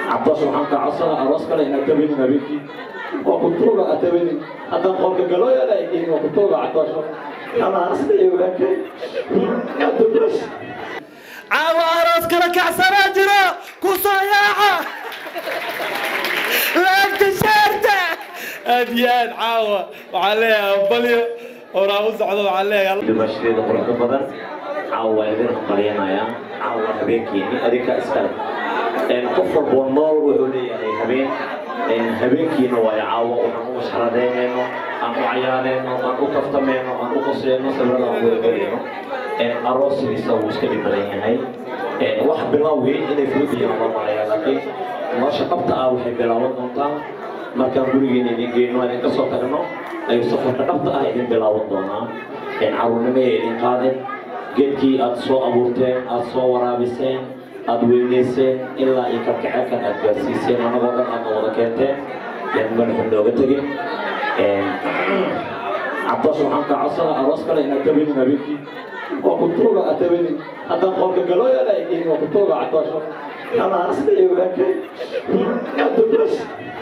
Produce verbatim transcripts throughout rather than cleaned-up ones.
عطاش وحنك عصا أراسك لأن أتبني نبيكي وكنتوغا أتبني حتى قولك قالوا يا لايكين وكنتوغا عطاش أنا أصلي ولكن أتبني عاوى أراسك لك عصا جرا كوصاياعة لا تشارته أديان عاوى وعليها بليو وراوز عضو عليها دمشق قرآن بدر عاوى يدير قرينا يا عاوى هبينكي أديك أسكال إن كفر بونول وحولي هبين إن هبينكي نوى عاوى ونحو شردينه أنو عيانينه أنو كفتمينه أنو قصينه سبرنا وغيرينه إن أروسي بيساو مشكلة بلين هاي إن واحد بلاوي إنه يفلوبي الله عليها لكن ما شقبت أوحي بلاوات نونتان markaan gurigeena idin geyno aan ka soo tagno ay safarka dhabta ah idin bilaaban doonaa in caawinimo idin qaadin geedkii aad soo abuurteen aad soo waraabiseen aad weyneyseen ilaa ay ka kaceelkan aad gaarsiiseen anagoo dhan aad wada keenteen yaan madaxa looga tegin عطاش وحنك عصا أراسك لأن أتبني نبيكي وكنتوغا أتبني حتى قولك قالوا يا لايكين وكنتوغا عطاش أنا أصلي ولكن أتبني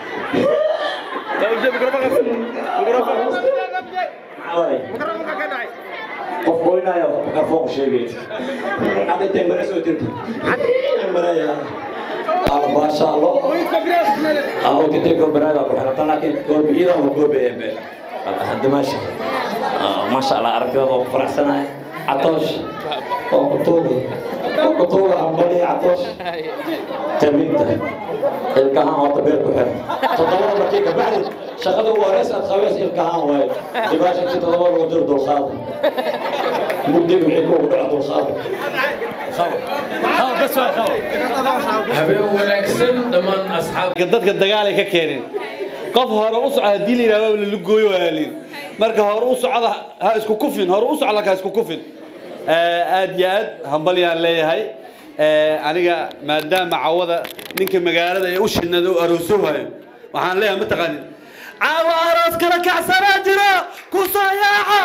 qof boynaya mikrofon sheegay hada tembre soo tirti maraya ah ma sha Allah ah oo kite gobrada ko xirta laakiin gorbiyada oo gobeebe hada ma sha ah ma sha Allah aragtida oo faraxsanahay عطاش oo kutuuga oo kutuuga ambali عطاش تمينته الكهان وطبيعة كحر تطور مركيك بعد شغله ورئيس الخويس الكهان وايد دباشة تتطور وجر دول خاضر مدير الحكومة بعد دول خاضر خاضر خاضر بس واحد خاضر هبين ونكسن ضمن أصحاب قدتك الدقالة ككيرين قف هرؤوس على ديلي لا ولا لجوي ولا لين مركه هرؤوس على ها اسكو كوفين هرؤوس على كاسكو كوفين آد يا آد همبلي على هاي aniga maadaama caawada ninka magaalada ay u shinado aroosoohay waxaan leeyahay mataqaani caawa aroos kala kacsana jira ku sooyaaca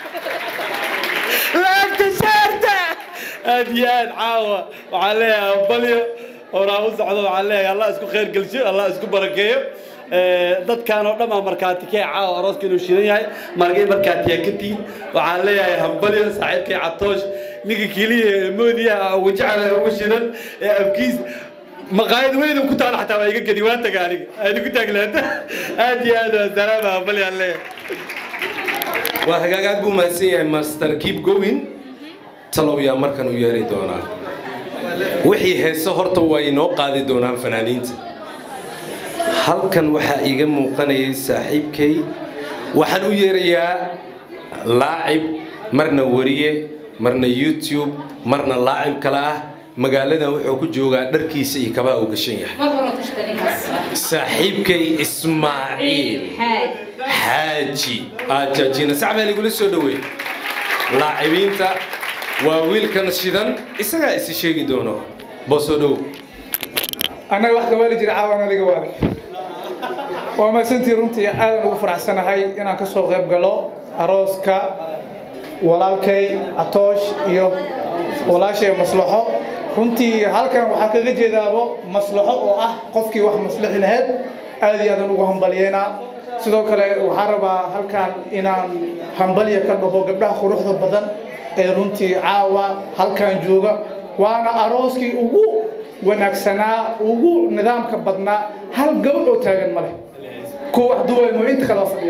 la tasharta adiyaan caawa waxaan leeyahay baliyo oraawus socdo waxaan leeyahay Allah isku khayr galsho Allah isku barakeeyo dadkaan oo dhammaan markaati ka caawa arooska inuu shidan yahay markay markaati ka tiin waxaan leeyahay hambaliyo saaxiibkay Catoosh نيجي كليه موديا وجعله وشلن أبكيس مقايد وين وكنت أنا حتى ما يجي كديوان تقالي أنا كنت أقلد أدي هذا سلام بلي عليه وهجاجات بوماسية ماستر كيب جوين تلو يا مركن وياري دونا وحي هالسهر توينو قاعد دونا فنانين هل كان وحا يجمع قناة صاحب كي وحنو يريا لاعب مرنا وريه marna YouTube marna laacib kala ah magaalada wuxuu ku joogaa dharkiisa iyo kaba uu gashan yahay saaxiibkay Ismaaciil Haaji aajajina sacbali gula soo dhaweey laacibiinta waa wiilkan shidan isaga is sheegi doono boso dhow ana wax ka wali jira caawana liga wali waa ma santii runtii aad ugu faraxsanahay inaan ka soo qayb galo arooska walaalkay Catoosh iyo walaashay maslaxo runtii halkan waxa kaga jeedaabo maslaxo oo ah qofkii wax maslaxi lahayd aad iyo aad ugu hambalyeena sidoo kale waxa rabaa halkan inaan hambaliyo ka dhaho gabdhaha quruxda badan ee runtii caawa halkan jooga waana arooskii ugu wanaagsanaa ugu nidaamka badnaa hal gabadh oo taagan male ku wax duway mo inta kala fadhiya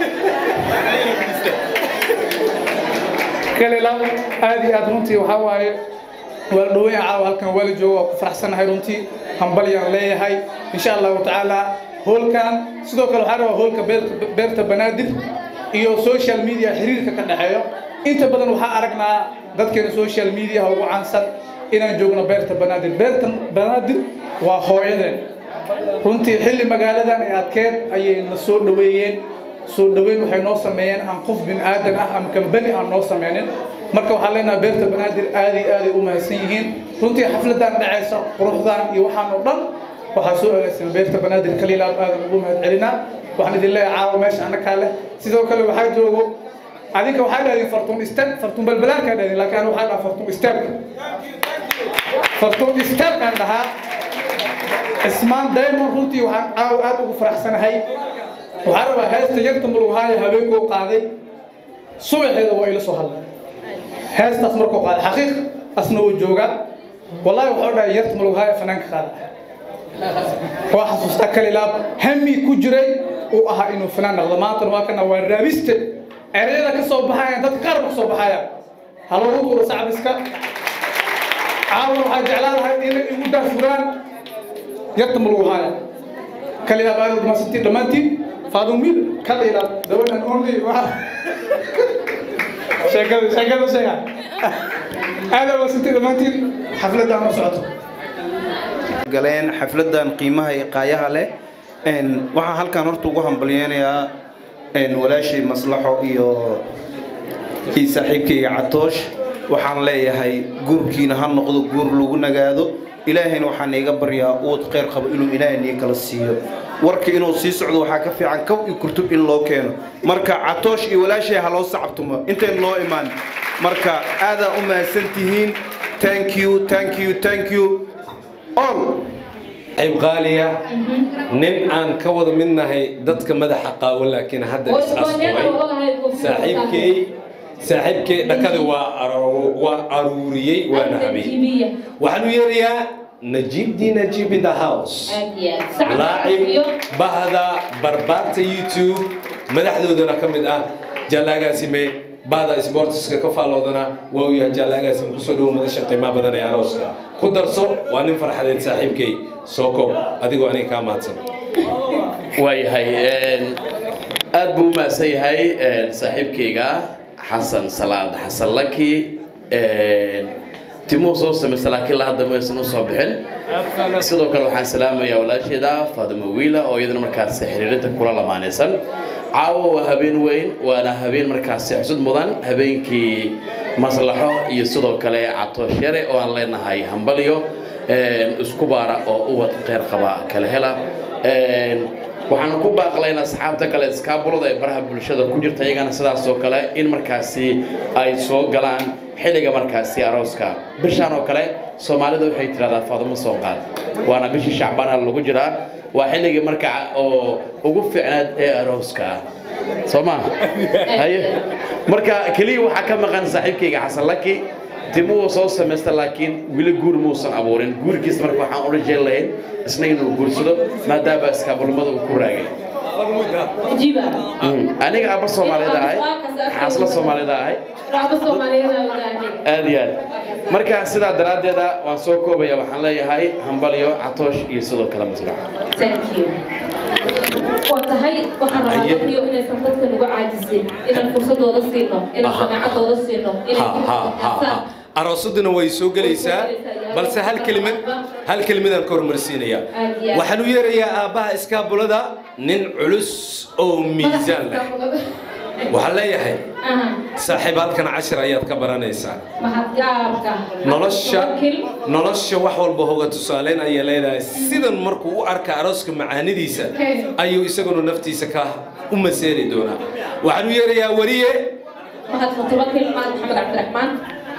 كل لا هذه أدرونتي وحواي والدوية عاو هالكن والجو وفرحسن هاي رونتي همبلي عليه هاي إن شاء الله تعالى هول كان سدوك الحرة هول كبير بيرت بنادر إيو سوشيال ميديا حرير كنا حيو أنت بدل وحا أرقنا ذات كان سوشيال ميديا هو عنصر إن جوجنا بيرت بنادر بيرت بنادر وخويدن رونتي حل مقالة أنا أتكلم أي نسور دويين soo dhaweyn waxay noo sameeyeen aan qof bin aadan ah ama kambani aan noo sameeynin marka waxa leenahay beerta banaadir aadi aadi u mahadsan yihiin runtii xafladan dhacaysa quruxdan iyo waxaan oo dhan waxa soo agaasin beerta banaadir kaliya aad ugu mahad celina waxaan idin leeyahay caawa meesha ana kale sidoo kale waxa joogo adinka waxa dhahay fartuun istaag fartuun balbalaanka dhahay laakiin waxa dhahay fartuun istaag fartuun istaag kan dhaha اسمان دايما runtii waxaan caaw aad ugu faraxsanahay waxaan rabaa heesta yarta mulughaaya habeenkuu qaaday subaxeeda waa ila soo hadlay heestaas markuu qaaday xaqiiq asna uu joogaa wallahi wuxuu dhahay yarta mulughaaya fanaanka qaada waa xasuustaa kalilaab hami ku jiray uu ahaa inuu fanaan noqdo maantana waa kana waa raabiste ereyada ka soo baxayaan dadka qaar ka soo baxayaan haloo ugu sacbiska caawa waxaan jeclaan lahay inay igu daafuraan yarta mulughaaya kalilaab aad ma sintii dhammaantiin faadumil kalilaab the one and only waa sheekada sheekada sheega aad ma sintii dhammaantiin xafladda ma socoto galeen xafladan qiimaha iyo qaayaha leh een waxaan halkan horta ugu hambalyeeyaa een walaashay maslaxo iyo ii saaxiibkayga Catoosh waxaan leeyahay guurkiina ha noqdo guur lagu nagaado ilaahayna waxaan iga baryaa uud qeyr qabo inuu ilaahay kala siiyo warka inuu sii socdo waxa ka fiican kaw iyo kurtub in loo keeno marka Catoosh iyo walaashay ha loo sacabtumo inteen loo imaan marka aad u mahadsantihiin thank you thank you thank you all عيب غالية نن عن كوض منها ضدك مدح حقاوة لكن هذا أصلاً ساحبكي ساحبكي نكذا وعروري وأنا أبي وحنو يريا نجيب دي نجيب in the house لاعب بهذا بربات يوتيوب مدح ذودنا كم ده جلاجة سمي بعد سبورتس كفالو دنا ويا جلاجة سمي كسروا مدش قيمة بدنا يا روسا كدرسو وأنا فرح هذا ساحبكي سوكو أديكو أنا كاماتن واي هاي أدبو ما سي هاي صاحب كيغا حسن صلاة حسن لكي تيمو صوص مثلا كل هذا ما يسمو صبحين سيدو كانوا حان سلامة يا ولا شيدا فاطمة ويلا أو يدنا مركز سحريرة كل ما نسن عاو هبين وين وأنا هبين مركز حسد مدن هبين كي مصلحة يسودو كلا عطوش يري وأنا لنا هاي همبليو اسكوبارا أو أوت غير قبا كلا هلا waxaan ku baaqlaynaa asxaabta kale iskaabulada ee baraha bulshada ku jirta iyagana sidaas oo kale in markaasi ay soo galaan xilliga markaasi arooska bishan oo kale Soomaalida waxay tiraahdaa Faadimo soo qaad waana bishii Shacbaan lagu jiraa waa xilliga marka oo ugu fiicnaad ee arooska Soomaa haye marka kaliya waxa ka maqan saaxiibkayga Xasan Laki تيمو صوص سمستر لكن ولا جور موسى أبورين جور كيس مركب حان أورجيلين إسنين وجور سلو ما دابا إسكابل ماذا وكوراعي جيبا أنا قابل الصومالي داعي حاصل الصومالي داعي قابل الصومالي داعي أديان مركب سيدا دراد دا وانسوكو بيا وحنا لي هاي همبليو عطوش يسلو كلام زراعة. Thank you. وتهاي وحنا رايحين إلى سنتك نوع عاجزين إلى الفرصة دولسينه إلى الجماعة دولسينه إلى أرصدنا ويسوق ليس بل سهل كلمة هل كلمة الكور مرسينية وحنو يريا أبا إسكابولا دا نن علوس أو ميزان وحلا يحي صاحبات كان عشر آيات كبرانيسا نلشة نلشة وحول بهوجة تسالين أي ليلة سيدن مركو أرك أرسك معاني ديسا أيو يسقون نفتي سكاه أم سيري دونا وحنو يريا وريه محمد متوكل محمد عبد الرحمن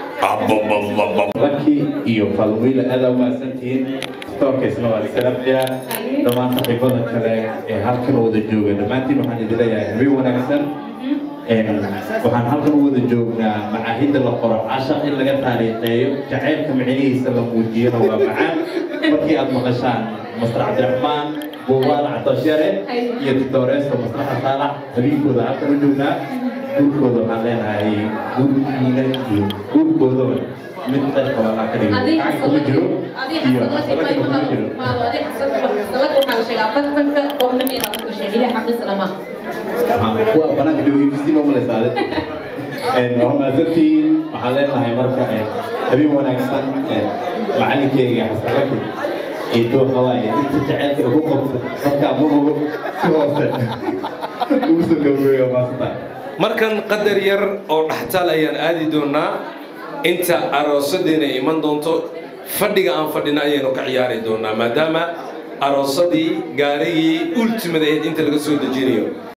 لكي iyo falwiil aad u maasantiin toorkeysna waa salaamaya dhamaan saxiibada kale ee halkan wada jooga dhamaantiin waxaan idin leeyahay habeen wanaagsan een waxaan halkan wada joognaa macaahidda la qoro cashaq in laga taariikheeyo jacaylka micnihiisa la muujiyo waa macaan markii aad maqashaan Mastar Cabdiraxmaan Buubaal Cabdashare iyo Titoreeso Masraxa Saalax habeenkooda halkan u joognaa guurkooda waxaan leenahay guurkiina iyo guurkooda mid dad kala la ka dhigay kuma jiro iyo salaka kuma jiro ما ودي حسن salaka waxaan sheegaa fatanka oo min ina ku sheegay xaqis lama kuwa banaan dhawey si loo maleesaade een hormaadtii waxaan leenahay marka habeen wanaagsan macallinkeyga xasanka iyo xawaay inta jacaylka ugu qabto marka murugo si hoose ugu soo gabagabeeyo maanta markan qadar yar oo dhaxtal ayaan aadi doonaa inta aroosadeena iman doonto fadhiga aan fadhina ayaynu ka ciyaari doonaa maadaama aroosadii gaarigii ultimate inta laga soo dejinayo